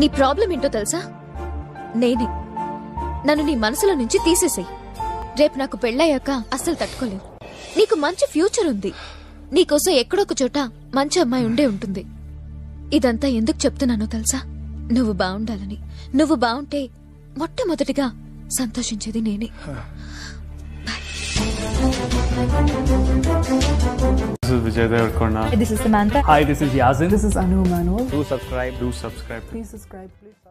నీ ప్రాబ్లం ఏంటో తెలుసా? నేనే. నన్ను నీ మనసులో నుంచి తీసేసేయ్. రేపు నాకు పెళ్ళయ్యాక అస్సలు తట్టుకోలేవు. నీకు మంచి ఫ్యూచర్ ఉంది. నీకోసం ఎక్కడొక చోట మంచి అమ్మాయి ఉండే ఉంటుంది. ఇదంతా ఎందుకు చెప్తున్నానో తెలుసా? నువ్వు బాగుండాలని. నువ్వు బాగుంటే మొట్టమొదటిగా సంతోషించేది నేనే. This is Vijay Devarkonda. This is Samantha. Hi, this is Yazin. This is Anu Manuel. Do subscribe. Please subscribe. Please subscribe. Please.